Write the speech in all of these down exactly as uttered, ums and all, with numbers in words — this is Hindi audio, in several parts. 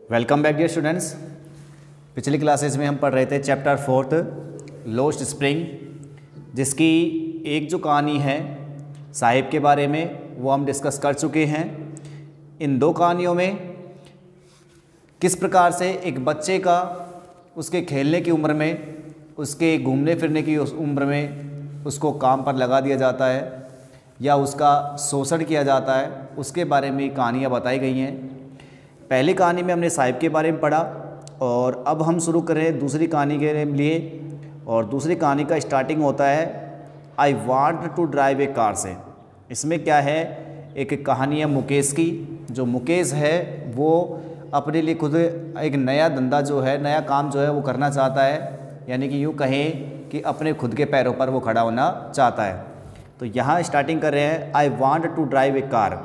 Welcome back dear students. पिछली क्लासेस में हम पढ़ रहे थे चैप्टर फोर्थ लोस्ट स्प्रिंग, जिसकी एक जो कहानी है साहिब के बारे में वो हम डिस्कस कर चुके हैं। इन दो कहानियों में किस प्रकार से एक बच्चे का उसके खेलने की उम्र में, उसके घूमने फिरने की उस उम्र में उसको काम पर लगा दिया जाता है या उसका शोषण किया जाता है, उसके बारे में कहानियाँ बताई गई हैं। पहली कहानी में हमने साहिब के बारे में पढ़ा और अब हम शुरू करें दूसरी कहानी के लिए। और दूसरी कहानी का स्टार्टिंग होता है I want to drive a car से। इसमें क्या है, एक कहानी है मुकेश की। जो मुकेश है वो अपने लिए खुद एक नया धंधा जो है, नया काम जो है वो करना चाहता है, यानी कि यूँ कहें कि अपने खुद के पैरों पर वो खड़ा होना चाहता है। तो यहाँ स्टार्टिंग कर रहे हैं I want to drive a car,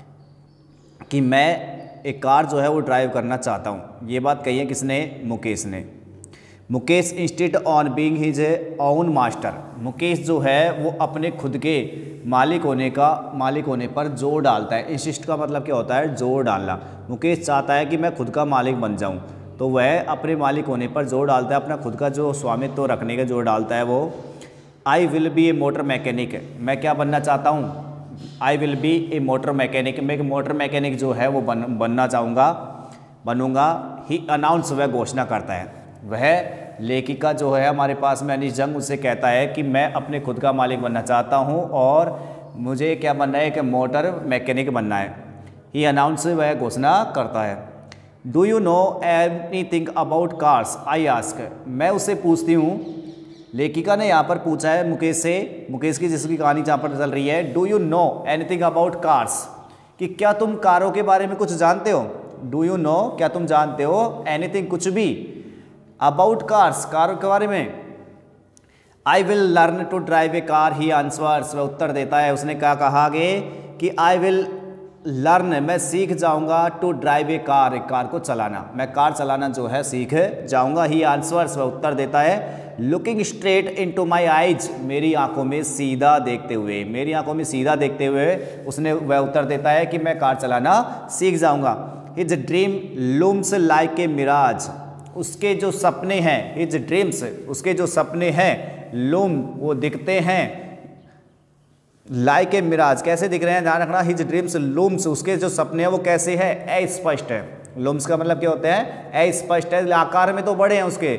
कि मैं एक कार जो है वो ड्राइव करना चाहता हूँ। ये बात कही है किसने? मुकेश ने। Mukesh instead on being his own master. Mukesh जो है वो अपने खुद के मालिक होने का मालिक होने पर जोर डालता है। इंसिस्ट का मतलब क्या होता है? जोर डालना। मुकेश चाहता है कि मैं खुद का मालिक बन जाऊँ, तो वह अपने मालिक होने पर जोर डालता है, अपना खुद का जो स्वामित्व तो रखने का जोर डालता है वो। I will be a motor mechanic. मैं क्या बनना चाहता हूँ? I will be a motor mechanic. मैं एक मोटर मैकेनिक जो है वो बन बनना चाहूँगा, बनूँगा। ही अनाउंस, वह घोषणा करता है। वह लेखिका जो है हमारे पास में अनीश जंग, उससे कहता है कि मैं अपने खुद का मालिक बनना चाहता हूँ और मुझे क्या बनना है कि मोटर मैकेनिक बनना है। ही अनाउंस, वह घोषणा करता है। Do you know any thing about cars? I ask. मैं उससे पूछती हूँ, लेखिका ने यहाँ पर पूछा है मुकेश से, मुकेश की जिसकी कहानी जहाँ पर चल रही है, do you know anything about cars, कि क्या तुम कारों के बारे में कुछ जानते हो? डू यू नो, क्या तुम जानते हो? एनीथिंग, कुछ भी, अबाउट कार्स, कारों के बारे में। I will learn to drive a car, he answers, वह उत्तर देता है। उसने क्या कहा आगे कि आई विल लर्न, मैं सीख जाऊंगा, टू ड्राइव ए कार, एक कार को चलाना, मैं कार चलाना जो है सीख जाऊंगा। ही आंसर्स, वह उत्तर देता है। Looking straight into my eyes, मेरी आंखों में सीधा देखते हुए, मेरी आंखों में सीधा देखते हुए उसने वह उत्तर देता है कि मैं कार चलाना सीख जाऊंगा। His dream looms like a mirage, उसके जो सपने हैं, हिज ड्रीम्स, उसके जो सपने हैं, लूम, वो दिखते हैं, लाइक ए मिराज, कैसे दिख रहे हैं? ध्यान रखना, हिज ड्रीम्स लूम्स, उसके जो सपने हैं वो कैसे हैं? अस्पष्ट है। लूम्स का मतलब क्या होता है? अस्पष्ट है, आकार में तो बड़े हैं उसके।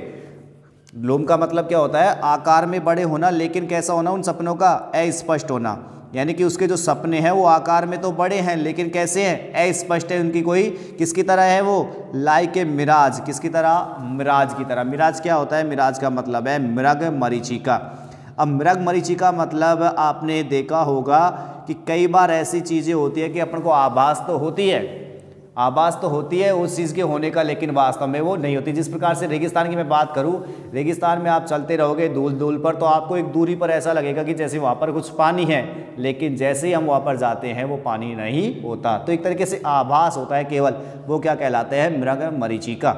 लूम का मतलब क्या होता है? आकार में बड़े होना, लेकिन कैसा होना उन सपनों का? अस्पष्ट होना। यानी कि उसके जो सपने हैं वो आकार में तो बड़े हैं, लेकिन कैसे हैं? अस्पष्ट है। उनकी कोई किसकी तरह है वो? लाइक ए मिराज, किसकी तरह? मिराज की तरह। मिराज क्या होता है? मिराज का मतलब है मृग मरीचिका। अब मृग मरीचिका मतलब आपने देखा होगा कि कई बार ऐसी चीज़ें होती है कि अपन को आभास तो होती है, आभास तो होती है उस चीज़ के होने का, लेकिन वास्तव में वो नहीं होती। जिस प्रकार से रेगिस्तान की मैं बात करूं, रेगिस्तान में आप चलते रहोगे धूल धूल पर, तो आपको एक दूरी पर ऐसा लगेगा कि जैसे वहाँ पर कुछ पानी है, लेकिन जैसे ही हम वहाँ पर जाते हैं वो पानी नहीं होता। तो एक तरीके से आभास होता है केवल, वो क्या कहलाते हैं? मृग मरीचिका।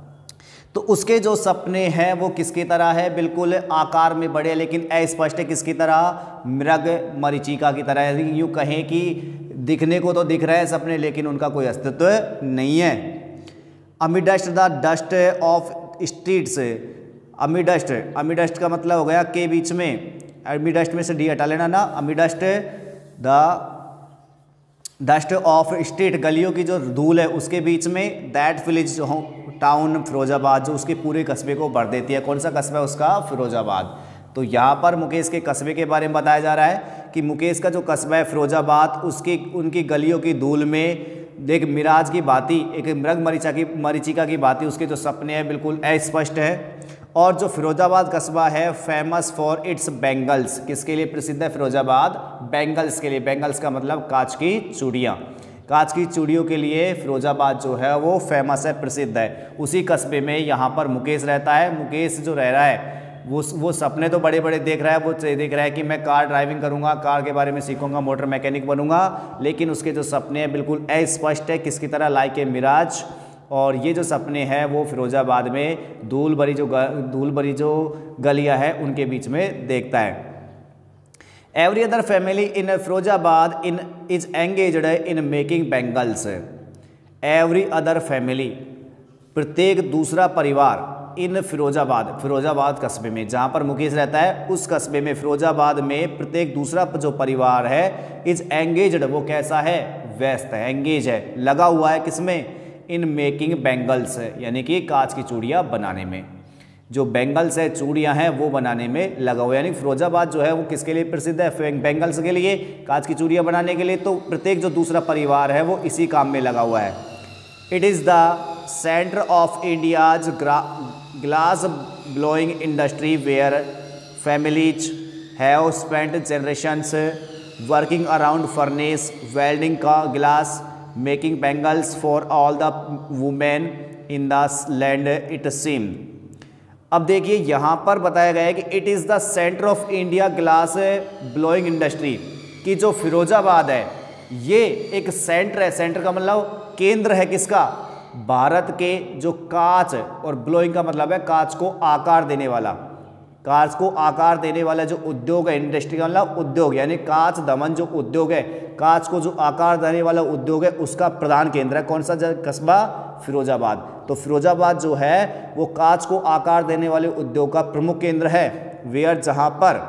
तो उसके जो सपने हैं वो किसकी तरह है? बिल्कुल आकार में बड़े, लेकिन अस्पष्ट है। किसकी तरह? मृग मरीचिका की तरह। यूँ कहें कि दिखने को तो दिख रहे हैं सपने, लेकिन उनका कोई अस्तित्व नहीं है। Amidst the dust of streets, amidst, amidst का मतलब हो गया के बीच में, अमीडस्ट में से डी हटा लेना ना। Amidst the dust of street, गलियों की जो धूल है उसके बीच में, दैट विलेज टाउन फिरोजाबाद, जो उसके पूरे कस्बे को भर देती है। कौन सा कस्बा है उसका? फिरोजाबाद। तो यहाँ पर मुकेश के कस्बे के बारे में बताया जा रहा है कि मुकेश का जो कस्बा है फिरोजाबाद, उसकी उनकी गलियों की धूल में एक मिराज की भांति, एक मृग मरीचिका की मरीचिका की भांति उसके जो सपने हैं बिल्कुल अस्पष्ट है। और जो फिरोजाबाद कस्बा है फेमस फॉर इट्स बैंगल्स, किसके लिए प्रसिद्ध है फिरोजाबाद? बैंगल्स के लिए। बैंगल्स का मतलब कांच की चूड़ियाँ, कांच की चूड़ियों के लिए फिरोजाबाद जो है वो फेमस है, प्रसिद्ध है। उसी कस्बे में यहाँ पर मुकेश रहता है। मुकेश जो रह रहा है वो वो सपने तो बड़े बड़े देख रहा है, वो देख रहा है कि मैं कार ड्राइविंग करूँगा, कार के बारे में सीखूंगा, मोटर मैकेनिक बनूंगा, लेकिन उसके जो सपने हैं बिल्कुल अस्पष्ट है। किसकी तरह? Like a mirage. और ये जो सपने हैं वो फिरोजाबाद में धूल भरी जो धूल भरी जो गलियाँ हैं उनके बीच में देखता है। Every other family in Firozabad in is engaged in making bangles. Every other family, प्रत्येक दूसरा परिवार इन फिरोजाबाद फिरोजाबाद कस्बे में, जहाँ पर मुकेश रहता है उस कस्बे में, फिरोजाबाद में प्रत्येक दूसरा जो परिवार है इज एंगेज्ड, वो कैसा है, व्यस्त है, एंगेज है, लगा हुआ है किसमें, इन मेकिंग बैंगल्स, यानी कि कांच की चूड़ियाँ बनाने में। जो बैंगल्स है, चूड़ियाँ हैं, वो बनाने में लगा हुआ है। यानी फिरोजाबाद जो है वो किसके लिए प्रसिद्ध है, बैंगल्स के लिए, कांच की चूड़ियाँ बनाने के लिए। तो प्रत्येक जो दूसरा परिवार है वो इसी काम में लगा हुआ है। It is the centre of India's glass blowing industry where families have spent generations working around furnace welding का glass making bangles for all the women in the land it seem. अब देखिए यहाँ पर बताया गया है कि it is the centre of India glass blowing industry, कि जो फिरोजाबाद है ये एक सेंटर है, सेंटर का मतलब केंद्र है किसका, भारत के जो कांच, और ब्लोइंग का मतलब है कांच को आकार देने वाला, कांच को आकार देने वाला जो उद्योग है, इंडस्ट्री का मतलब उद्योग, यानी कांच दमन जो उद्योग है, कांच को जो आकार देने वाला उद्योग है उसका प्रधान केंद्र है कौन सा कस्बा, फिरोजाबाद। तो फिरोजाबाद जो है वो कांच को आकार देने वाले उद्योग का प्रमुख केंद्र है। वेयर, जहाँ पर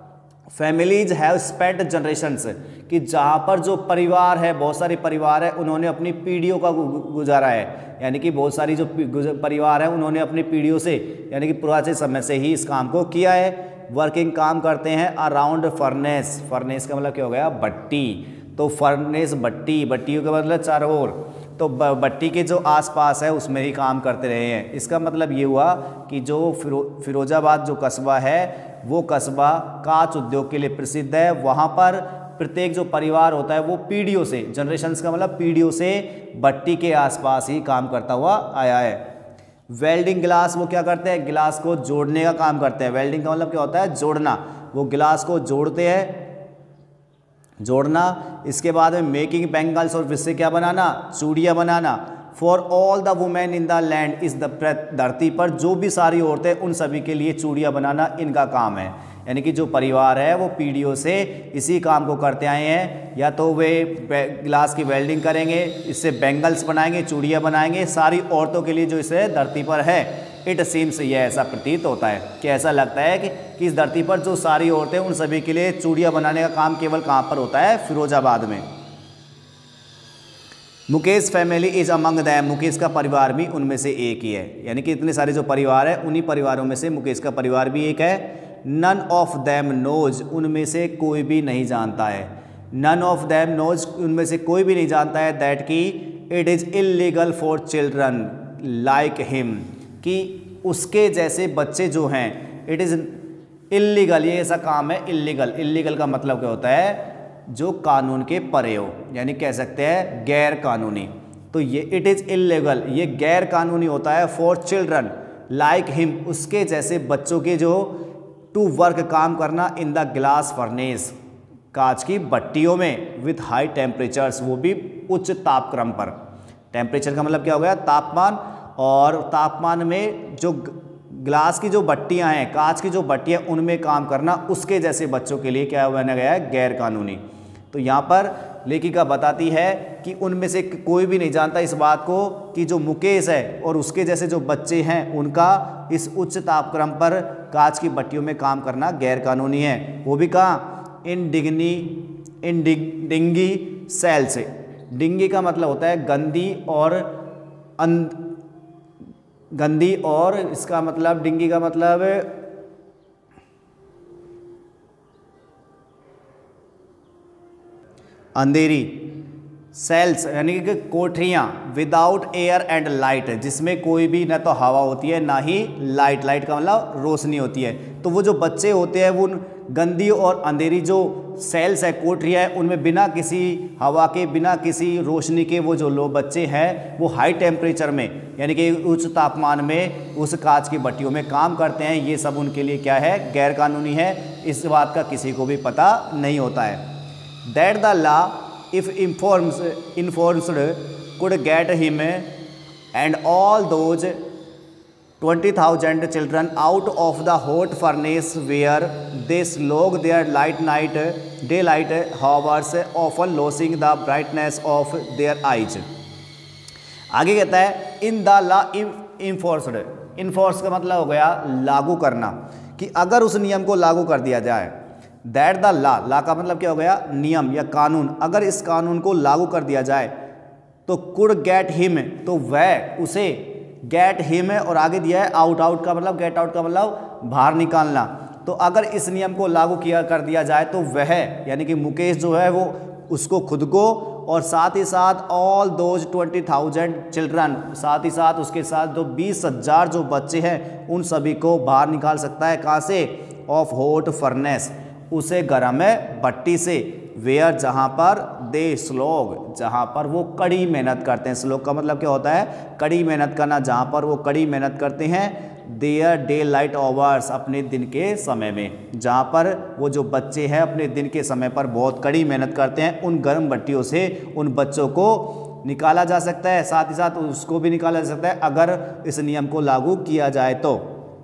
फैमिलीज हैव स्पेंट जनरेशंस, कि जहाँ पर जो परिवार है, बहुत सारे परिवार है, उन्होंने अपनी पीढ़ियों का गुजारा है, यानी कि बहुत सारी जो परिवार है उन्होंने अपनी पीढ़ियों से, यानी कि पुराने समय से ही इस काम को किया है। वर्किंग काम करते हैं अराउंड फर्नेस, फर्नेस का मतलब क्या हो गया, भट्टी। तो फर्नेस भट्टी, भट्टियों का मतलब चारों ओर, तो भट्टी के जो आसपास है उसमें ही काम करते रहे हैं। इसका मतलब ये हुआ कि जो फिरो फिरोजाबाद जो कस्बा है वो कस्बा कांच उद्योग के लिए प्रसिद्ध है। वहाँ पर प्रत्येक जो परिवार होता है वो पीढ़ियों से, जनरेशंस का मतलब पीढ़ियों से भट्टी के आसपास ही काम करता हुआ आया है। वेल्डिंग ग्लास, वो क्या करते हैं, गिलास को जोड़ने का काम करते हैं। वेल्डिंग का मतलब क्या होता है, जोड़ना, वो गिलास को जोड़ते हैं, जोड़ना। इसके बाद में मेकिंग बैंगल्स, और इससे क्या बनाना, चूड़ियाँ बनाना। For all the women in the land, इस धरती पर जो भी सारी औरतें, उन सभी के लिए चूड़ियाँ बनाना इनका काम है। यानी कि जो परिवार है वो पीढ़ियों से इसी काम को करते आए हैं। या तो वे ग्लास की वेल्डिंग करेंगे, इससे बैंगल्स बनाएंगे, चूड़ियाँ बनाएंगे, सारी औरतों के लिए जो इसे धरती पर है। इट सीम्स, ये ऐसा प्रतीत होता है कि ऐसा लगता है कि, कि इस धरती पर जो सारी औरतें, उन सभी के लिए चूड़ियाँ बनाने का काम केवल कहाँ पर होता है, फिरोजाबाद में। Mukesh family is among them, Mukesh का परिवार भी उनमें से एक ही है। यानी कि इतने सारे जो परिवार है उन्हीं परिवारों में से मुकेश का परिवार भी एक है। नन ऑफ दैम नोज, उनमें से कोई भी नहीं जानता है। नन ऑफ दैम नोज, उनमें से कोई भी नहीं जानता है दैट कि it is illegal for children like him, कि उसके जैसे बच्चे जो हैं, इट इज़ इलीगल, ये ऐसा काम है इलीगल। इलीगल का मतलब क्या होता है, जो कानून के परे हो, यानी कह सकते हैं गैर कानूनी। तो ये इट इज़ इलीगल, ये गैर कानूनी होता है फॉर चिल्ड्रन लाइक हिम, उसके जैसे बच्चों के जो टू वर्क काम करना इन द ग्लास फर्नेस, कांच की भट्टियों में, विथ हाई टेम्परेचर्स, वो भी उच्च तापक्रम पर। टेम्परेचर का मतलब क्या हो गया, तापमान, और तापमान में जो ग्लास की जो भट्टियां हैं, कांच की जो भट्टियां, उनमें काम करना उसके जैसे बच्चों के लिए क्या बना गया है, गैर कानूनी। तो यहाँ पर लेखिका बताती है कि उनमें से कोई भी नहीं जानता इस बात को कि जो मुकेश है और उसके जैसे जो बच्चे हैं उनका इस उच्च तापक्रम पर कांच की भट्टियों में काम करना गैर कानूनी है। वो भी कहाँ, इन डिग्नी इन डिग डिंगी सेल से। डिंगी का मतलब होता है गंदी, और अं, गंदी, और इसका मतलब डिंगी का मतलब अंधेरी, सेल्स यानी कि कोठरियाँ, विदाउट एयर एंड लाइट, जिसमें कोई भी ना तो हवा होती है ना ही लाइट, लाइट का मतलब रोशनी होती है। तो वो जो बच्चे होते हैं वो गंदी और अंधेरी जो सेल्स है, कोठरियाँ है, उनमें बिना किसी हवा के, बिना किसी रोशनी के वो जो लोग बच्चे हैं वो हाई टेम्परेचर में, यानी कि उच्च तापमान में उस कांच की भट्टियों में काम करते हैं। ये सब उनके लिए क्या है, गैर कानूनी है। इस बात का किसी को भी पता नहीं होता है। That the law if informs informed could get him and all those twenty thousand children out of the hot furnace where they slog their light night daylight hours, often losing the brightness of their eyes. आगे कहता है in the law enforced, enforce का मतलब हो गया लागू करना, कि अगर उस नियम को लागू कर दिया जाए, दैट द लॉ, लॉ का मतलब क्या हो गया नियम या कानून, अगर इस कानून को लागू कर दिया जाए तो कुड गेट हिम, तो वह उसे गेट हिम है और आगे दिया है आउट, आउट का मतलब गेट आउट का मतलब बाहर निकालना, तो अगर इस नियम को लागू किया कर दिया जाए तो वह यानी कि मुकेश जो है वो उसको खुद को और साथ ही साथ all those twenty thousand children, साथ ही साथ उसके साथ जो बीस हजार जो बच्चे हैं उन सभी को बाहर निकाल सकता है। कहाँ से? ऑफ हॉट फर्नेस, उसे गर्म है भट्टी से, वेयर जहाँ पर दे स्लोग, जहाँ पर वो कड़ी मेहनत करते हैं। स्लोग का मतलब क्या होता है? कड़ी मेहनत करना, जहाँ पर वो कड़ी मेहनत करते हैं। देयर डे लाइट आवर्स, अपने दिन के समय में, जहाँ पर वो जो बच्चे हैं अपने दिन के समय पर बहुत कड़ी मेहनत करते हैं, उन गर्म भट्टियों से उन बच्चों को निकाला जा सकता है, साथ ही साथ उसको भी निकाला जा सकता है अगर इस नियम को लागू किया जाए तो।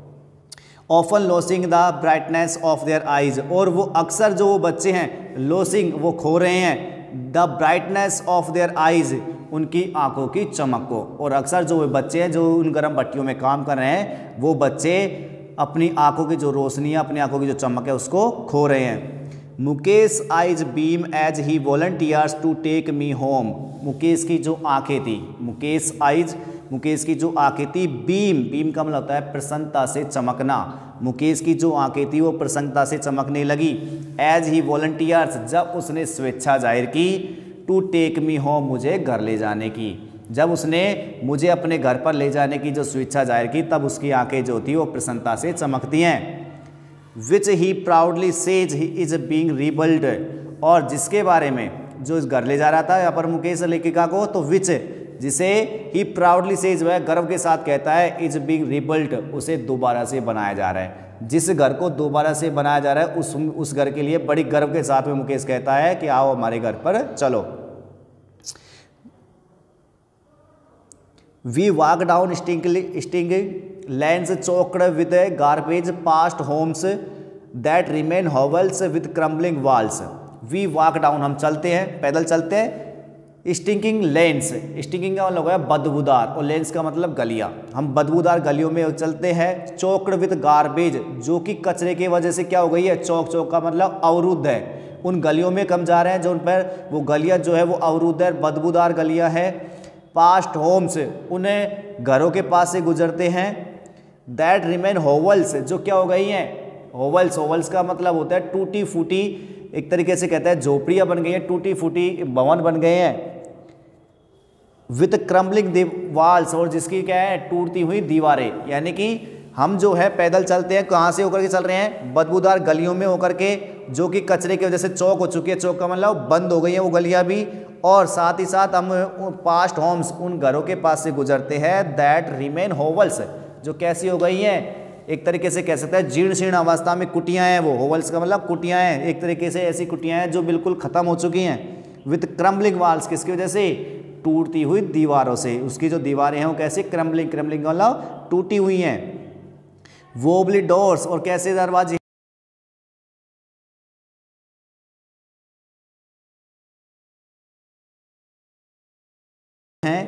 Often losing the brightness of their eyes, और वो अक्सर जो वो बच्चे हैं लॉसिंग वो खो रहे हैं the brightness of their eyes, उनकी आंखों की चमक को, और अक्सर जो वो बच्चे हैं जो उन गर्म भट्टियों में काम कर रहे हैं वो बच्चे अपनी आंखों की जो रोशनी है, अपनी आंखों की जो चमक है उसको खो रहे हैं। Mukesh eyes beam as he volunteers to take me home, Mukesh की जो आंखें थी, मुकेश आइज, मुकेश की जो आंखें थी, बीम, बीम का मतलब होता है प्रसन्नता से चमकना, मुकेश की जो आंखें थी वो प्रसन्नता से चमकने लगी। एज ही वॉलंटियर्स, जब उसने स्वेच्छा जाहिर की, टू टेक मी होम, मुझे घर ले जाने की, जब उसने मुझे अपने घर पर ले जाने की जो स्वेच्छा जाहिर की तब उसकी आंखें जो थी वो प्रसन्नता से चमकती हैं। Which he proudly says he is being rebuilt, और जिसके बारे में जो इस घर ले जा रहा था यहाँ पर मुकेश लेखिका को, तो विच, जिसे ही प्राउडली सेज, वह गर्व के साथ कहता है, इज बीइंग रिबल्ड, उसे दोबारा से बनाया जा रहा है, जिस घर को दोबारा से बनाया जा रहा है उस उस घर के लिए बड़ी गर्व के साथ में मुकेश कहता है कि आओ हमारे घर पर चलो। We walk down sting sting lands choked with garbage past homes that remain hovels with crumbling walls. We walk down, हम चलते हैं, पैदल चलते हैं, स्टिंकिंग लेंस, स्टिंकिंग का मतलब है बदबूदार, और लेंस का मतलब गलियां, हम बदबूदार गलियों में चलते हैं। चौकड विद गार्बेज, जो कि कचरे की वजह से क्या हो गई है, चौक, चौक का मतलब अवरुद्ध है, उन गलियों में कम जा रहे हैं जो उन पर वो गलियां जो है वो अवरुद्ध है, बदबूदार गलियां हैं। पास्ट होम्स, उन्हें घरों के पास से गुजरते हैं। दैट रिमेन होवल्स, जो क्या हो गई हैं, होवल्स, होवल्स का मतलब होता है टूटी फूटी, एक तरीके से कहता है झोपड़ियां बन गई हैं, टूटी फूटी भवन बन गए हैं। विथ क्रम्बलिंग वॉल्स, और जिसकी क्या है, टूटती हुई दीवारें, यानी कि हम जो है पैदल चलते हैं, कहाँ से होकर के चल रहे हैं, बदबूदार गलियों में होकर के, जो कि कचरे की वजह से चौक हो चुकी है, चौक का मतलब बंद हो गई है वो गलियां भी, और साथ ही साथ हम पास्ट होम्स, उन घरों के पास से गुजरते हैं। दैट रिमेन होवल्स, जो कैसी हो गई हैं, एक तरीके से कह सकते हैं जीर्ण शीर्ण अवस्था में कुटियां हैं, वो होवल्स का मतलब कुटियां हैं, एक तरीके से ऐसी कुटियां हैं जो बिल्कुल खत्म हो चुकी हैं। विथ क्रम्बलिंग वॉल्स, किसकी वजह से, टूटती हुई दीवारों से, उसकी जो दीवारें हैं वो कैसे, क्रम्बलिंग, क्रम्बलिंग का मतलब टूटी हुई हैं। वोबली डोर्स, और कैसे दरवाजे हैं।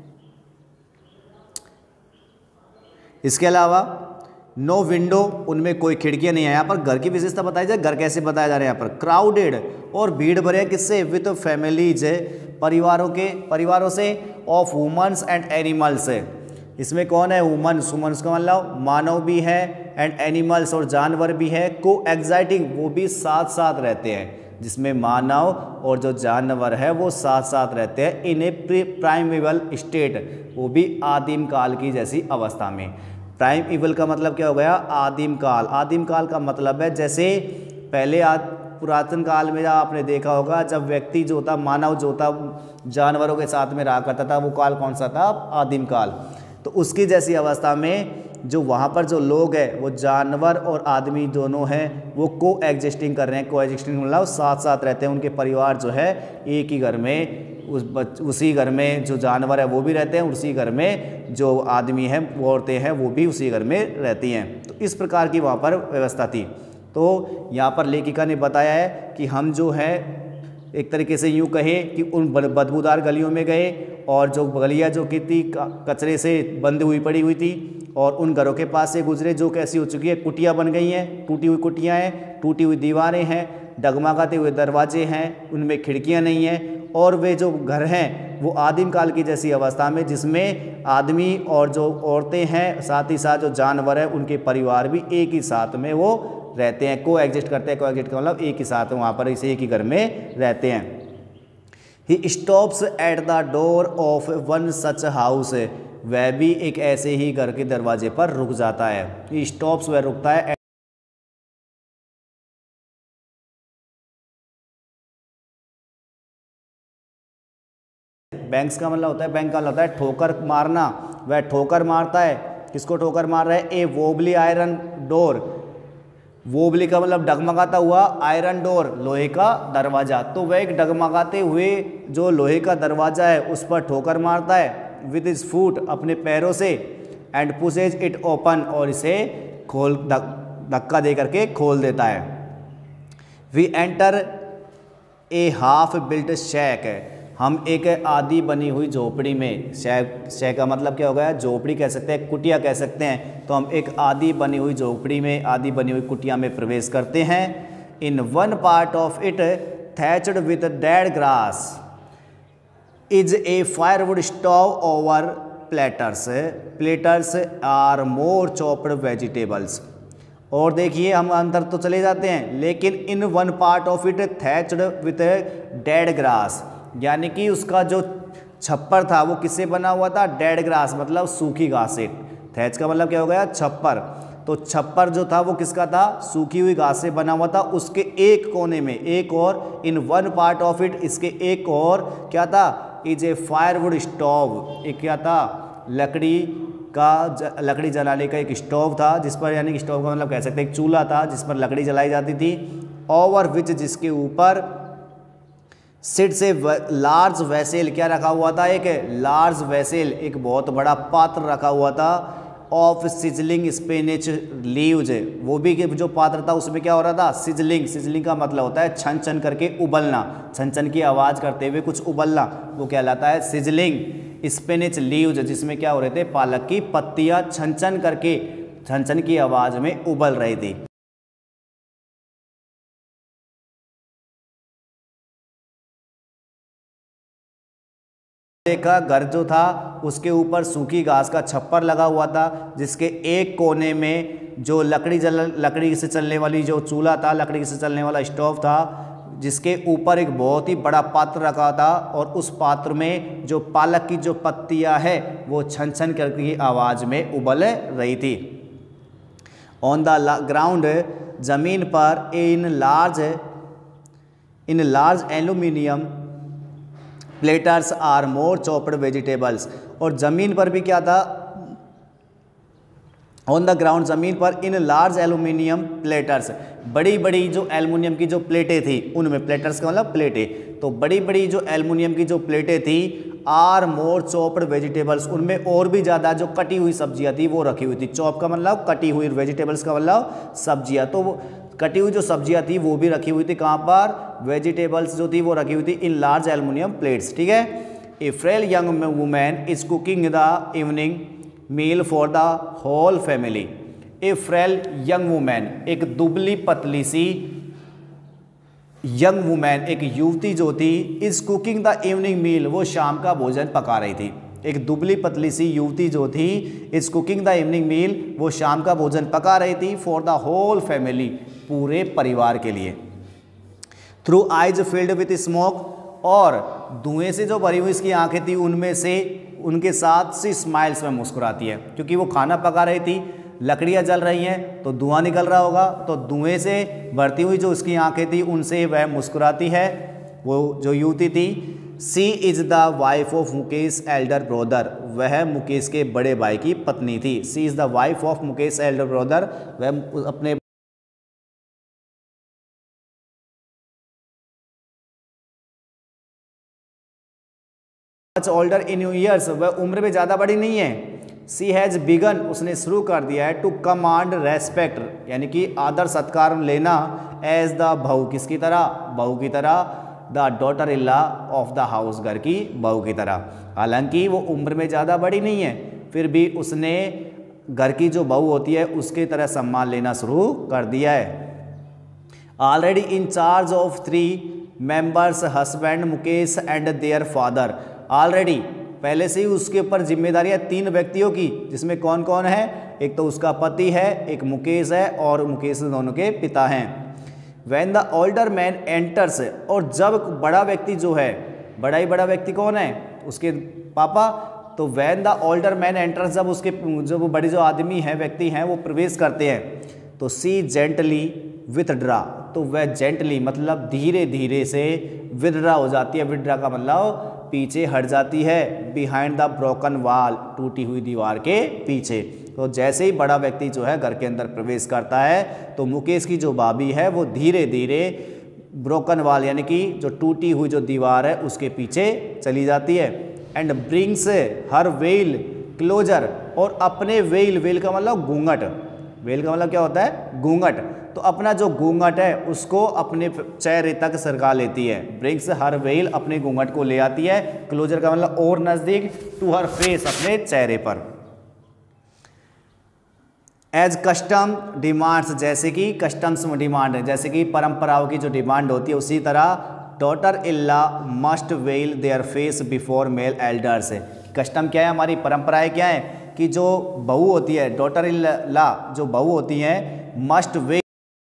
इसके अलावा नो विंडो, उनमें कोई खिड़कियां नहीं है। यहाँ पर घर की विशेषता बताई जाए, घर कैसे बताया जा रहा है यहाँ पर, क्राउडेड, और भीड़ भरे किससे, विथ फैमिलीज, परिवारों के, परिवारों से, ऑफ वुमन्स एंड एनिमल्स, इसमें कौन है, वुमन्स, वुमन्स का मतलब मानव भी है, एंड एनिमल्स, और जानवर भी है। को एग्जाइटिंग, वो भी साथ साथ रहते हैं, जिसमें मानव और जो जानवर है वो साथ साथ रहते हैं। इन ए प्राइमेवल स्टेट, वो भी आदिम काल की जैसी अवस्था में। प्राइम इवल का मतलब क्या हो गया, आदिम काल। आदिम काल का मतलब है जैसे पहले आद पुरातन काल में आपने देखा होगा जब व्यक्ति जो था, मानव जो था, जानवरों के साथ में रहा करता था, वो काल कौन सा था, आदिम काल। तो उसकी जैसी अवस्था में जो वहाँ पर जो लोग हैं वो जानवर और आदमी दोनों हैं, वो को एग्जिस्टिंग कर रहे हैं। को एग्जिस्टिंग मतलब साथ साथ रहते हैं, उनके परिवार जो है एक ही घर में, उस बच उसी घर में जो जानवर है वो भी रहते हैं, उसी घर में जो आदमी हैं, वो औरतें हैं, वो भी उसी घर में रहती हैं। तो इस प्रकार की वहाँ पर व्यवस्था थी। तो यहाँ पर लेखिका ने बताया है कि हम जो है एक तरीके से यूँ कहें कि उन बदबूदार गलियों में गए और जो गलियाँ जो कि थी कचरे से बंद हुई पड़ी हुई थी और उन घरों के पास से गुजरे जो कैसी हो चुकी है, कुटिया बन गई हैं, टूटी हुई कुटियाँ हैं, टूटी हुई दीवारें हैं, डगमगाते हुए दरवाजे हैं, उनमें खिड़कियाँ नहीं हैं और वे जो घर हैं वो आदिम काल की जैसी अवस्था में, जिसमें आदमी और जो औरतें हैं साथ ही साथ जो जानवर हैं उनके परिवार भी एक ही साथ में वो रहते हैं, को एग्जिस्ट करते हैं। को एग्जिस्ट का मतलब एक ही साथ वहाँ पर इसे एक ही घर में रहते हैं। He stops at the door of one such house, वह भी एक ऐसे ही घर के दरवाजे पर रुक जाता है। ही स्टॉप्स, वह रुकता है। बैंक्स का मतलब होता है, बैंक का मतलब होता है ठोकर मारना, वह ठोकर मारता है। किसको ठोकर मार रहा है? A wobbly iron door, wobbly का मतलब डगमगाता हुआ, आयरन डोर लोहे का दरवाजा, तो वह एक डगमगाते हुए जो लोहे का दरवाजा है उस पर ठोकर मारता है विद हिज फुट, अपने पैरों से, एंड पुशेज इट ओपन, और इसे खोल धक्का दे करके खोल देता है। We enter a half built shack, हम एक आधी बनी हुई झोपड़ी में, शैक शैक का मतलब क्या हो गया? झोपड़ी कह सकते हैं, कुटिया कह सकते हैं। तो हम एक आधी बनी हुई झोपड़ी में, आधी बनी हुई कुटिया में प्रवेश करते हैं। In one part of it thatched with dead grass is a firewood stove over platters, platters are more chopped vegetables. और देखिए हम अंदर तो चले जाते हैं, लेकिन in one part of it thatched with dead grass, यानी कि उसका जो छप्पर था वो किससे बना हुआ था? डेड ग्रास मतलब सूखी घास से। थैच का मतलब क्या हो गया? छप्पर। तो छप्पर जो था वो किसका था? सूखी हुई घास से बना हुआ था। उसके एक कोने में, एक और, in one part of it, इसके एक और क्या था? इज ए फायरवुड स्टोव, एक क्या था? लकड़ी का ज, लकड़ी जलाने का एक स्टोव था, जिस पर, यानी कि स्टोव का मतलब कह सकते हैं एक चूल्हा था जिस पर लकड़ी जलाई जाती थी। ओवर विच, जिसके ऊपर, सिट से लार्ज वैसेल, क्या रखा हुआ था? एक लार्ज वैसेल, एक बहुत बड़ा पात्र रखा हुआ था। ऑफ सिजलिंग स्पिनच लीव्स, वो भी जो पात्र था उसमें क्या हो रहा था? सिजलिंग, सिजलिंग का मतलब होता है छन छन करके उबलना, छन छन की आवाज़ करते हुए कुछ उबलना, वो कहलाता है सिजलिंग। स्पिनच लीव्स, जिसमें क्या हो रहे थे? पालक की पत्तियाँ छन छन करके, छन छन की आवाज़ में उबल रही थी। का घर जो था उसके ऊपर सूखी घास का छप्पर लगा हुआ था, जिसके एक कोने में जो लकड़ी जल लकड़ी से चलने वाली जो चूल्हा था, लकड़ी से चलने वाला स्टोव था, जिसके ऊपर एक बहुत ही बड़ा पात्र रखा था, और उस पात्र में जो पालक की जो पत्तियां है वो छन छन करके आवाज़ में उबल रही थी। ऑन द ग्राउंड, जमीन पर, in large in large aluminium platters are more chopped vegetables, और ज़मीन पर भी क्या था? ऑन द ग्राउंड, ज़मीन पर, इन लार्ज एल्यूमिनियम प्लेटर्स, बड़ी बड़ी जो एल्युमिनियम की जो प्लेटें थी, उनमें, प्लेटर्स का मतलब प्लेटें, तो बड़ी बड़ी जो एल्युमिनियम की जो प्लेटें थी, आर मोर चॉप्ड वेजिटेबल्स, उनमें और भी ज़्यादा जो कटी हुई सब्जियां थी वो रखी हुई थी। चॉप का मतलब कटी हुई, वेजिटेबल्स का मतलब सब्जियां, तो वो कटी हुई जो सब्जियां थी वो भी रखी हुई थी। कहाँ पर? वेजिटेबल्स जो थी वो रखी हुई थी इन लार्ज एल्युमिनियम प्लेट्स, ठीक है। A frail young women is cooking the evening meal for the whole family. A frail young women, एक दुबली पतली सी यंग वुमेन, एक युवती जो थी, is cooking the evening meal, वो शाम का भोजन पका रही थी। एक दुबली पतली सी युवती जो थी, is cooking the evening meal, वो शाम का भोजन पका रही थी, फॉर द होल फैमिली, पूरे परिवार के लिए। Through eyes filled with smoke, और धुएं से जो भरी हुई इसकी आंखें थी उनमें से, उनके साथ से स्माइल्स में मुस्कुराती है, क्योंकि वो खाना पका रही थी, लकड़ियाँ जल रही हैं तो धुआं निकल रहा होगा, तो धुएं से भरती हुई जो उसकी आंखें थी उनसे वह मुस्कुराती है, वो जो युवती थी। She is the wife of Mukesh elder brother, वह मुकेश के बड़े भाई की पत्नी थी। She is the wife of Mukesh elder brother, वह अपने ओल्डर इन ईयर्स, वह उम्र में ज़्यादा बड़ी नहीं है। सी हैज़ बिगन, उसने शुरू कर दिया है, टू कमांड रेस्पेक्ट, यानी कि आदर सत्कार लेना, एज द बहू, किसकी तरह? बहू की तरह। The daughter in law of the house, घर की बहू की तरह। हालांकि वो उम्र में ज़्यादा बड़ी नहीं है, फिर भी उसने घर की जो बहू होती है उसके तरह सम्मान लेना शुरू कर दिया है। Already in charge of three members, husband Mukesh and their father. Already पहले से ही उसके ऊपर जिम्मेदारियां तीन व्यक्तियों की, जिसमें कौन कौन है, एक तो उसका पति है, एक मुकेश है और मुकेश दोनों के पिता हैं। When the older man enters, और जब बड़ा व्यक्ति जो है, बड़ा ही बड़ा व्यक्ति कौन है, उसके पापा, तो when the older man enters, जब उसके जो वो बड़े जो आदमी हैं, व्यक्ति हैं, वो प्रवेश करते हैं, तो सी जेंटली विथड्रा, तो वह जेंटली मतलब धीरे धीरे से विथड्रा हो जाती है। विथड्रा का मतलब पीछे हट जाती है, बिहाइंड द ब्रोकन वॉल, टूटी हुई दीवार के पीछे। तो जैसे ही बड़ा व्यक्ति जो है घर के अंदर प्रवेश करता है तो मुकेश की जो भाभी है वो धीरे धीरे ब्रोकन वॉल यानी कि जो टूटी हुई जो दीवार है उसके पीछे चली जाती है। And brings her veil closer, और अपने वेल, वेल का मतलब घूंघट, वेल का मतलब क्या होता है, घूंघट, तो अपना जो घूंघट है उसको अपने चेहरे तक सरका लेती है। ब्रिंग्स हर वेल, अपने घूंघट को ले आती है, क्लोजर का मतलब और नजदीक, टू हर फेस, अपने चेहरे पर। एज कस्टम डिमांड्स, जैसे कि कस्टम्स डिमांड है, जैसे कि परंपराओं की जो डिमांड होती है, उसी तरह daughter in law must veil their face before male elders. Custom क्या है, हमारी परंपराएं क्या है कि जो बहू होती है, डॉटर इन लॉ जो बहू होती हैं, मस्ट वेल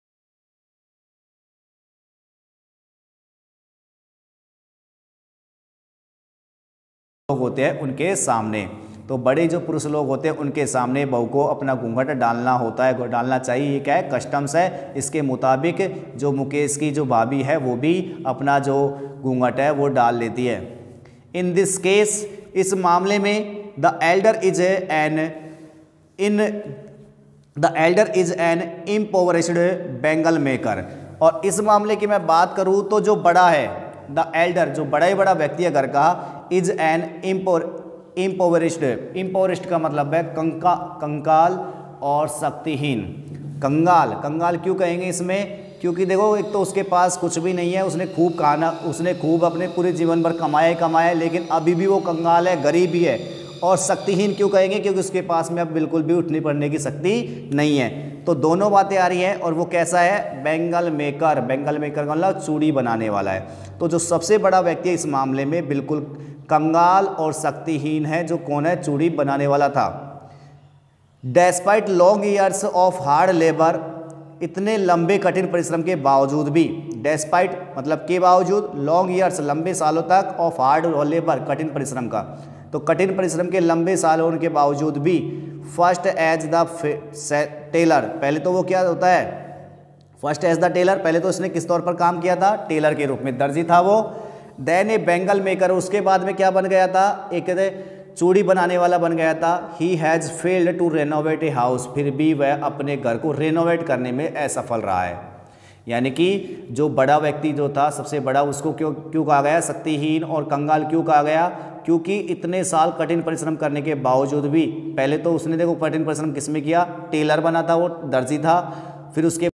लोग होते हैं उनके सामने, तो बड़े जो पुरुष लोग होते हैं उनके सामने बहू को अपना घूंघट डालना होता है, डालना चाहिए। ये क्या है, कस्टम्स है। इसके मुताबिक जो मुकेश की जो भाभी है वो भी अपना जो घूंघट है वो डाल लेती है। इन दिस केस, इस मामले में the elder is an in the elder is an impoverished bangle maker, और इस मामले की मैं बात करूँ तो जो बड़ा है, द एल्डर जो बड़ा ही बड़ा व्यक्ति है घर का, इज एन इम्पोर इम्पोवरिश्ड, इम्पोवरिश्ड का मतलब है कंका कंकाल और शक्तिहीन। कंगाल, कंगाल क्यों कहेंगे इसमें, क्योंकि देखो एक तो उसके पास कुछ भी नहीं है, उसने खूब खाना, उसने खूब अपने पूरे जीवन भर कमाया कमाया, लेकिन अभी भी वो कंगाल है, गरीब भी है। और शक्तिहीन क्यों कहेंगे, क्योंकि उसके पास में अब बिल्कुल भी उठने पड़ने की शक्ति नहीं है। तो दोनों बातें आ रही हैं। और वो कैसा है, बेंगल मेकर, बेंगल मेकर का मतलब चूड़ी बनाने वाला है। तो जो सबसे बड़ा व्यक्ति इस मामले में बिल्कुल कंगाल और शक्तिहीन है, जो कौन है, चूड़ी बनाने वाला था। Despite long years of hard labour, इतने लंबे कठिन परिश्रम के बावजूद भी, डेस्पाइट मतलब के बावजूद, लॉन्ग ईयर्स लंबे सालों तक, ऑफ हार्ड लेबर कठिन परिश्रम का, तो कठिन परिश्रम के लंबे साल होने के बावजूद भी, फर्स्ट एज द टेलर, पहले तो वो क्या होता है, फर्स्ट एज द टेलर, पहले तो उसने किस तौर पर काम किया था, टेलर के रूप में, दर्जी था वो। देन ए बेंगल मेकर, उसके बाद में क्या बन गया था, एक चूड़ी बनाने वाला बन गया था। He has failed to renovate a house, फिर भी वह अपने घर को रेनोवेट करने में असफल रहा है। यानी कि जो बड़ा व्यक्ति जो था सबसे बड़ा, उसको क्यों क्यों कहा गया शक्तिहीन और कंगाल क्यों कहा गया, क्योंकि इतने साल कठिन परिश्रम करने के बावजूद भी, पहले तो उसने देखो कठिन परिश्रम किस में किया, टेलर बना था, वो दर्जी था, फिर उसके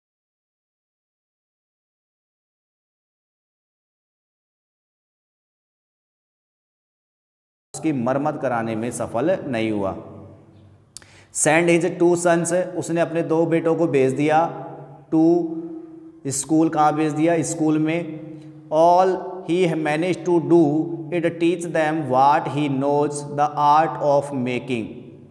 उसकी मरम्मत कराने में सफल नहीं हुआ। सेंड हिज टू सन्स, उसने अपने दो बेटों को भेज दिया टू स्कूल, कहाँ भेज दिया, स्कूल में। All he manage to do it teach them what he knows the art of making,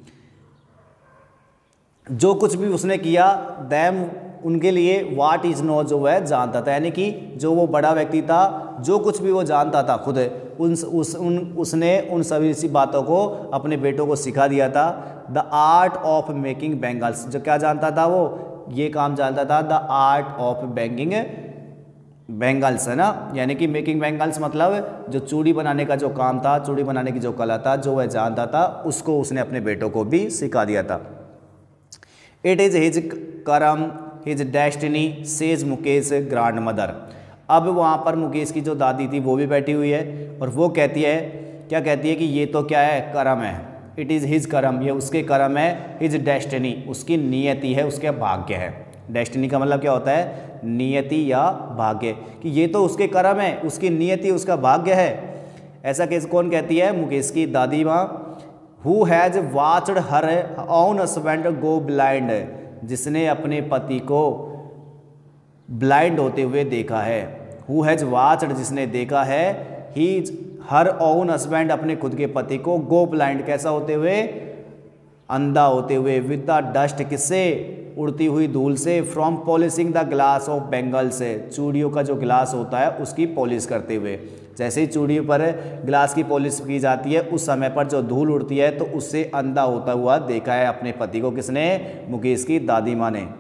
जो कुछ भी उसने किया, दैम उनके लिए, वाट इज नो जो वह जानता था, यानी कि जो वो बड़ा व्यक्ति था, जो कुछ भी वो जानता था खुद, उन उस उन उसने उन सभी सी बातों को अपने बेटों को सिखा दिया था। The art of making bangles, जो क्या जानता था वो, ये काम जानता था, the art of banging bangles, है ना, यानी कि मेकिंग बैंगल्स मतलब जो चूड़ी बनाने का जो काम था, चूड़ी बनाने की जो कला था, जो वह जानता था, उसको उसने अपने बेटों को भी सिखा दिया था। It is his karam his destiny says Mukesh grand mother. अब वहाँ पर मुकेश की जो दादी थी वो भी बैठी हुई है, और वो कहती है, क्या कहती है कि ये तो क्या है, करम है, इट इज़ हिज करम, ये उसके करम है, हिज डेस्टिनी उसकी नियति है, उसके भाग्य है। डेस्टिनी का मतलब क्या होता है, नियति या भाग्य, कि ये तो उसके कर्म है, उसकी नियति, उसका भाग्य है। ऐसा केस कौन कहती है, मुकेश की दादी माँ। Who has watched her own husband go blind, जिसने अपने पति को ब्लाइंड होते हुए देखा है। हु हैज़ वॉच्ड, जिसने देखा है, ही हर ओन हस्बैंड, अपने खुद के पति को, गो ब्लाइंड, कैसा होते हुए, अंधा होते हुए, विद द डस्ट, किससे, उड़ती हुई धूल से, from polishing the glass of bangle, से, चूड़ियों का जो ग्लास होता है उसकी पॉलिश करते हुए। जैसे ही चूड़ी पर ग्लास की पॉलिश की जाती है उस समय पर जो धूल उड़ती है तो उससे अंधा होता हुआ देखा है अपने पति को, किसने, मुकेश की दादी माँ ने।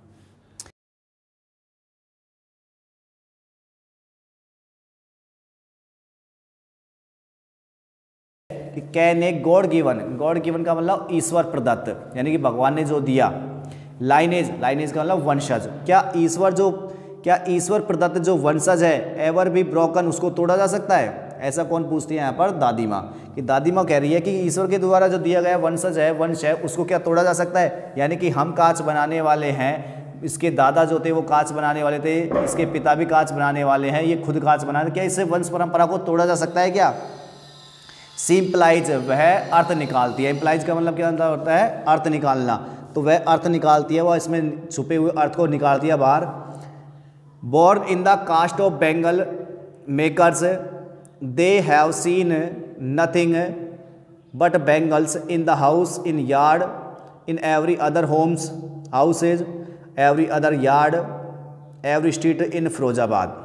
Can a God given, God given का मतलब ईश्वर प्रदत्त, यानी कि भगवान ने जो दिया। लाइनेज, लाइनेज का मतलब वंशज, क्या ईश्वर जो क्या ईश्वर प्रदत्त जो वंशज है, एवर भी ब्रोकन, उसको तोड़ा जा सकता है? ऐसा कौन पूछती है यहाँ पर, दादी माँ। कि दादी माँ कह रही है कि ईश्वर के द्वारा जो दिया गया वंशज है, वंश है, उसको क्या तोड़ा जा सकता है? यानी कि हम कांच बनाने वाले हैं, इसके दादा जो थे वो कांच बनाने वाले थे, इसके पिता भी कांच बनाने वाले हैं, ये खुद कांच बनाने, क्या इससे वंश परंपरा को तोड़ा जा सकता है क्या? सिंप्लाइज, वह अर्थ निकालती है। इम्प्लाइज का मतलब क्या होता है, अर्थ निकालना, तो वह अर्थ निकालती है, वह इसमें छुपे हुए अर्थ को निकालती है बाहर। Born in the caste of bangle makers, they have seen nothing but bangles in the house, in yard, in every other homes, houses, every other yard, every street in Firozabad.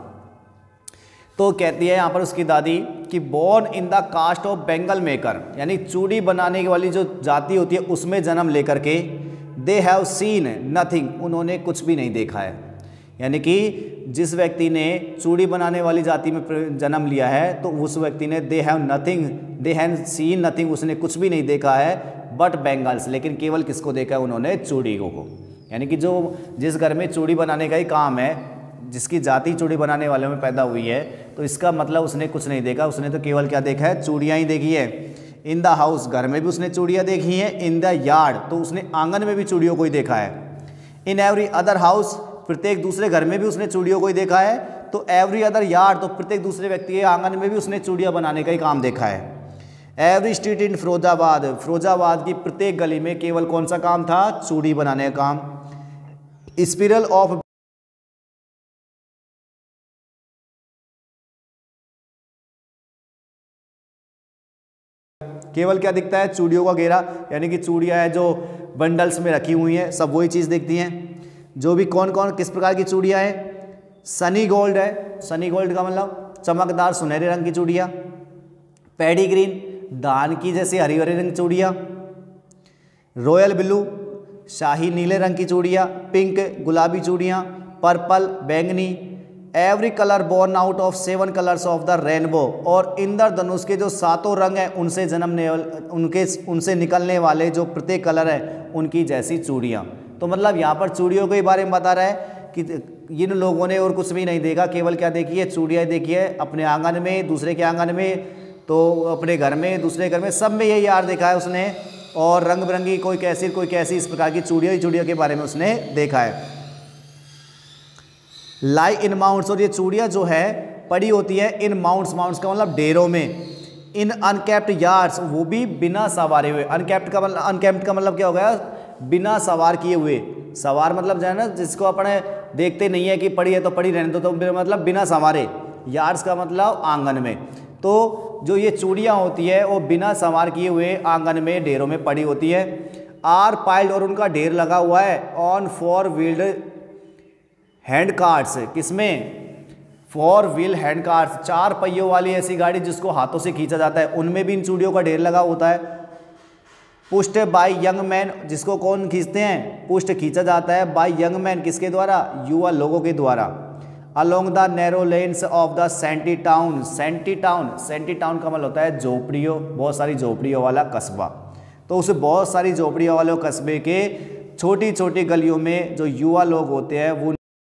तो कहती है यहाँ पर उसकी दादी कि born in the caste of bangle maker, यानी चूड़ी बनाने वाली जो जाति होती है उसमें जन्म लेकर के, दे हैव सीन नथिंग, उन्होंने कुछ भी नहीं देखा है। यानी कि जिस व्यक्ति ने चूड़ी बनाने वाली जाति में जन्म लिया है तो उस व्यक्ति ने they have nothing, they have seen nothing, उसने कुछ भी नहीं देखा है, बट बेंगल्स, लेकिन केवल किसको देखा है उन्होंने, चूड़ी को। यानी कि जो जिस घर में चूड़ी बनाने का ही काम है, जिसकी जाति चूड़ी बनाने वाले में पैदा हुई है, तो इसका मतलब उसने कुछ नहीं देखा, उसने तो केवल क्या देखा है, चूड़ियाँ ही देखी है। इन द हाउस, घर में भी उसने चूड़ियाँ देखी हैं। इन द यार्ड, तो उसने आंगन में भी चूड़ियों को ही देखा है। इन एवरी अदर हाउस, प्रत्येक दूसरे घर में भी उसने चूड़ियों को ही देखा है। तो एवरी अदर यार्ड, तो प्रत्येक दूसरे व्यक्ति के आंगन में भी उसने चूड़ियाँ बनाने का ही काम देखा है। Every street in Firozabad, Firozabad की प्रत्येक गली में केवल कौन सा काम था, चूड़ी बनाने का काम। स्पिरल ऑफ, केवल क्या दिखता है, चूड़ियों का घेरा, यानी कि चूड़ियाँ है जो बंडल्स में रखी हुई हैं, सब वही चीज़ दिखती हैं। जो भी कौन कौन किस प्रकार की चूड़ियाँ हैं, सनी गोल्ड है, सनी गोल्ड का मतलब चमकदार सुनहरे रंग की चूड़ियाँ। पैडी ग्रीन, धान की जैसे हरी हरे रंग की चूड़ियाँ। रॉयल ब्लू, शाही नीले रंग की चूड़ियाँ। पिंक, गुलाबी चूड़ियाँ। पर्पल, बैंगनी। Every colour born out of seven colours of the rainbow, और इंद्रधनुष के जो सातों रंग हैं उनसे जन्मने उनके उनसे निकलने वाले जो प्रत्येक कलर है उनकी जैसी चूड़ियाँ। तो मतलब यहाँ पर चूड़ियों के बारे में बता रहा है कि इन लोगों ने और कुछ भी नहीं देखा, केवल क्या देखी है, चूड़ियाँ देखी है। अपने आंगन में, दूसरे के आंगन में, तो अपने घर में, दूसरे घर में, सब में यही यार देखा है उसने। और रंग बिरंगी कोई कैसी कोई कैसी इस प्रकार की चूड़ियाँ चूड़ियों के बारे में उसने देखा है। लाई इन माउंट्स, और ये चूड़ियाँ जो है पड़ी होती है इन माउंट्स, माउंट्स का मतलब डेरों में। इन अनकैप्ड यार्ड्स, वो भी बिना सवारे हुए। अनकैप्ड का मतलब अनकैप्ड का मतलब क्या हो गया, बिना सवार किए हुए। सवार मतलब जो है ना, जिसको अपने देखते नहीं है कि पड़ी है तो पड़ी रहने दो, तो मतलब बिना सवारे। यार्ड्स का मतलब आंगन में। तो जो ये चूड़ियाँ होती है वो बिना सवार किए हुए आंगन में डेरों में पड़ी होती है। आर पाइल्ड, और उनका ढेर लगा हुआ है। On four wheeled hand carts, किसमें, फोर व्हील हैंड कार्ट्स, चार पहियों वाली ऐसी गाड़ी जिसको हाथों से खींचा जाता है, उनमें भी इन चूड़ियों का ढेर लगा होता है। पुस्ट बाय यंग मैन, जिसको कौन खींचते हैं, पुस्ट खींचा जाता है बाय यंग मैन, किसके द्वारा, युवा लोगों के द्वारा। Along the narrow lanes of the shanty town, shanty town, shanty town का मतलब होता है झोपड़ियों, बहुत सारी झोपड़ियों वाला कस्बा। तो उस बहुत सारी झोपड़ियों वाले कस्बे के छोटी छोटी गलियों में जो युवा लोग होते हैं वो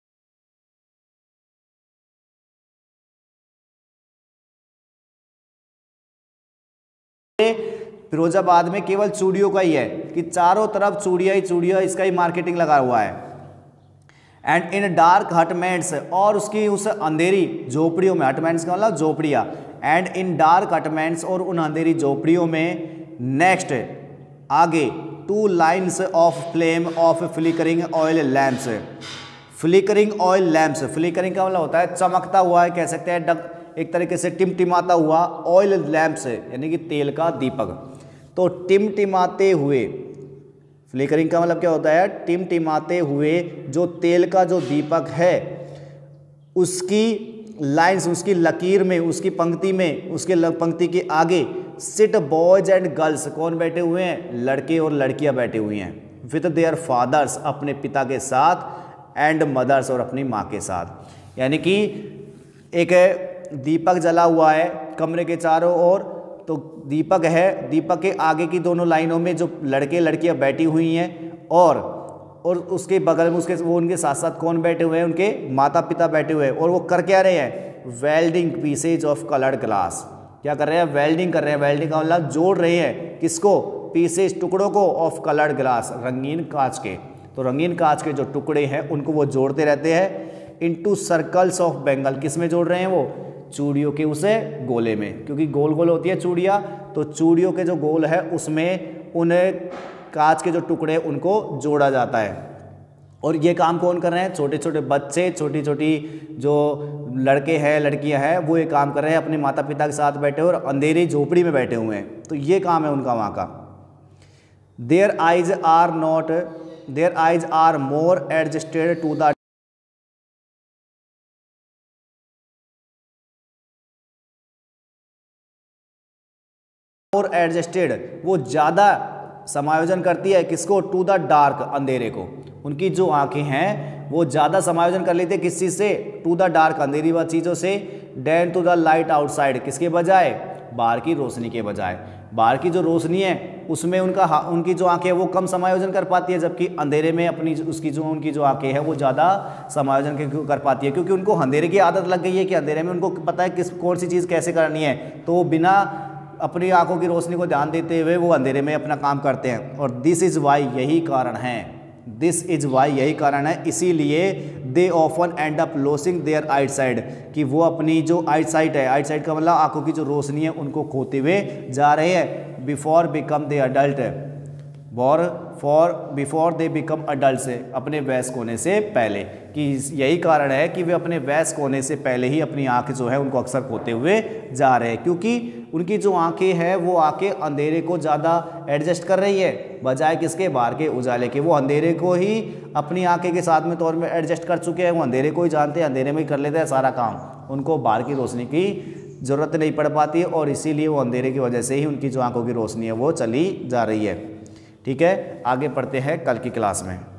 फिरोजाबाद में केवल चूड़ियों का ही है कि चारों तरफ चूड़ियाँ ही चूड़ियाँ, इसका ही मार्केटिंग लगा हुआ है। एंड इन डार्क हटमेंट्स, और उसकी उस अंधेरी झोपड़ियों में, हटमेंट्स का मतलब झोपड़ियाँ, एंड इन डार्क हटमेंट्स और उन अंधेरी झोपड़ियों में नेक्स्ट आगे to lines of flame of flickering oil lamps. Flickering oil lamps, flickering का मतलब होता है चमकता हुआ है, कह सकते हैं डक, एक तरीके से टिमटिमाता हुआ ऑयल लैम्प्स यानी कि तेल का दीपक। तो टिमटिमाते हुए, फ्लिकरिंग का मतलब क्या होता है, टिमटिमाते हुए जो तेल का जो दीपक है उसकी लाइंस, उसकी लकीर में, उसकी पंक्ति में, उसके पंक्ति के आगे सिट बॉयज एंड गर्ल्स, कौन बैठे हुए हैं, लड़के और लड़कियां बैठे हुई हैं, विद देयर फादर्स, अपने पिता के साथ, एंड मदर्स, और अपनी माँ के साथ। यानी कि एक दीपक जला हुआ है कमरे के चारों ओर, तो दीपक है, दीपक के आगे की दोनों लाइनों में जो लड़के लड़कियां बैठी हुई हैं, और और उसके बगल में उसके वो उनके साथ साथ कौन बैठे हुए हैं, उनके माता पिता बैठे हुए हैं, और वो कर क्या रहे हैं, welding pieces of coloured glass. क्या कर रहे हैं, वेल्डिंग कर रहे हैं। वेल्डिंग का मतलब जोड़ रहे हैं, किसको, पीसेज, टुकड़ों को, ऑफ कलर्ड ग्लास, रंगीन कांच के। तो रंगीन कांच के जो टुकड़े हैं उनको वो जोड़ते रहते हैं इनटू सर्कल्स ऑफ बेंगल। किस में जोड़ रहे हैं वो, चूड़ियों के उसे गोले में, क्योंकि गोल गोल होती है चूड़ियाँ, तो चूड़ियों के जो गोल है उसमें उन कांच के जो टुकड़े उनको जोड़ा जाता है। और ये काम कौन कर रहे हैं, छोटे छोटे बच्चे, छोटी छोटी जो लड़के हैं लड़कियां हैं, वो ये काम कर रहे हैं, अपने माता पिता के साथ बैठे और अंधेरी झोपड़ी में बैठे हुए हैं। तो ये काम है उनका वहाँ का। Their eyes are not, their eyes are more adjusted to the, more adjusted, वो ज़्यादा समायोजन करती है किसको, टू द डार्क, अंधेरे को। उनकी जो आंखें हैं वो ज़्यादा समायोजन कर लेते हैं किस चीज़ से, टू द डार्क, अंधेरी व चीज़ों से, than to the light outside, किसके बजाय, बाहर की रोशनी के बजाय। बाहर की जो रोशनी है उसमें उनका उनकी जो आंखें हैं वो कम समायोजन कर पाती है, जबकि अंधेरे में अपनी उसकी जो उनकी जो आंखें हैं वो ज़्यादा समायोजन कर पाती है, क्योंकि उनको अंधेरे की आदत लग गई है कि अंधेरे में उनको पता है किस कौन सी चीज़ कैसे करनी है, तो बिना अपनी आंखों की रोशनी को ध्यान देते हुए वो अंधेरे में अपना काम करते हैं। और दिस इज़ वाई, यही कारण है, दिस इज़ वाई, यही कारण है, इसीलिए they often end up losing their eyesight, कि वो अपनी जो आइट साइट है, आइट साइट का मतलब आंखों की जो रोशनी है उनको खोते हुए जा रहे हैं, before become they adult, for for before they become adult, से अपने वयस्क होने से पहले, कि यही कारण है कि वे अपने वयस्क होने से पहले ही अपनी आंखें जो है उनको अक्सर खोते हुए जा रहे हैं, क्योंकि उनकी जो आंखें हैं वो आंखें अंधेरे को ज़्यादा एडजस्ट कर रही है बजाय किसके, बाहर के उजाले के। वो अंधेरे को ही अपनी आंखें के साथ में तौर में एडजस्ट कर चुके हैं, वो अंधेरे को ही जानते हैं, अंधेरे में ही कर लेते हैं सारा काम, उनको बाहर की रोशनी की ज़रूरत नहीं पड़ पाती है, और इसीलिए वो अंधेरे की वजह से ही उनकी जो आंखों की रोशनी है वो चली जा रही है। ठीक है, आगे पढ़ते हैं कल की क्लास में।